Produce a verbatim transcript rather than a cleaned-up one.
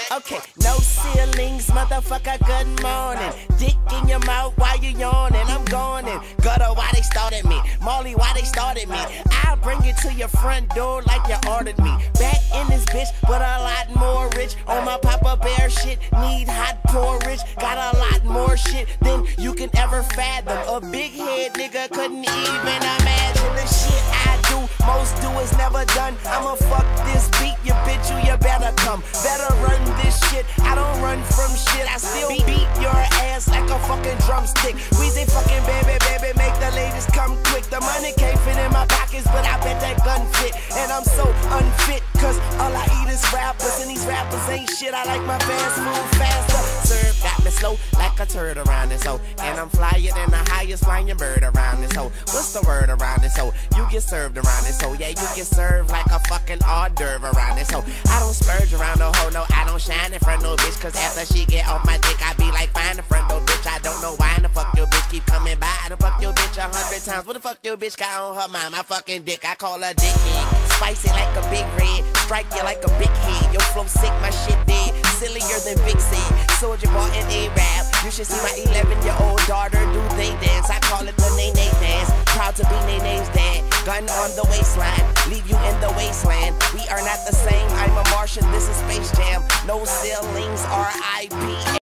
Okay, no ceilings, motherfucker, good morning. Dick in your mouth while you yawning, I'm gawning. Gutter, why they started me? Molly, why they started me? I'll bring it to your front door like you ordered me. Back in this bitch, but a lot more rich. On my Papa Bear shit, need hot porridge. Got a lot more shit than you can ever fathom. A big head nigga couldn't even imagine the shit I do. Most do is never done. I'ma fuck this beat, you bitch, you, you better come. Better run this shit, I don't run from shit. I still beat your ass like a fucking drumstick. Weezy fucking baby, baby, make the ladies come quick. The money can't fit in my pockets, but I bet that gun fit. And I'm so unfit, cause all I eat is rappers. And these rappers ain't shit, I like my fast food faster. Serve got me slow like a turd around this hoe. And I'm flyer than the highest flying bird around this hoe. What's the word around this hoe? You get served around this hoe. Yeah, you get served like a fucking hors d'oeuvre around this hoe. I don't splurge around no hoe, no, I don't shine in front no bitch. Cause after she get off my dick, I be like, fine in front no bitch. I don't know why in the fuck your bitch keep coming by. I done fuck your bitch a hundred times. What the fuck your bitch got on her mind? My fucking dick, I call her dickhead. Spicy like a big red, strike you like a big head. Your flow sick, my shit dead, sillier than Big said. Soldier Boy and A-Rap, you should see my eleven year old daughter do they dance. I call it the Nene dance, proud to be Nene's dad. Gun on the waistline, leave you in the wasteland. We are not the same, I'm a Martian, this is Space Jam. No ceilings, R I P